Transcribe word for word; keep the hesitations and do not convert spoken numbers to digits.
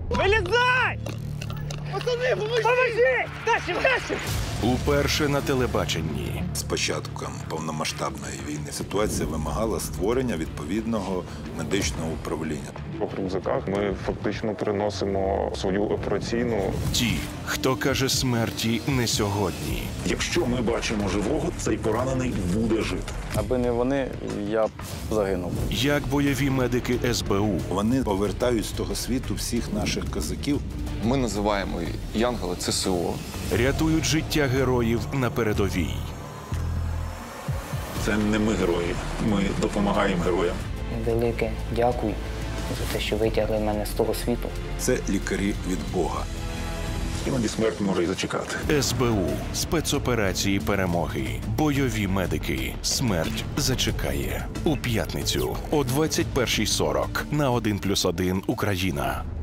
Вилізай! Пацани, поможіть! Поможіть! Дальше, дальше! Уперше на телебаченні. З початком повномасштабної війни ситуація вимагала створення відповідного медичного управління. В рюкзаках ми фактично переносимо свою операційну. Ті, хто каже смерті не сьогодні. Якщо ми бачимо живого, цей поранений буде жити. Аби не вони, я б загинув. Як бойові медики ес бе у Вони повертають з того світу всіх наших козаків. Ми називаємо Янголи це се о. рятують життя героїв на передовій. Це не ми герої, ми допомагаємо героям. Велике дякую за те, що витягли мене з того світу. Це лікарі від Бога. Іноді смерть може і зачекати. ес бе у. Спецоперації перемоги. Бойові медики. Смерть зачекає. У п'ятницю о двадцять першій сорок на один плюс один Україна.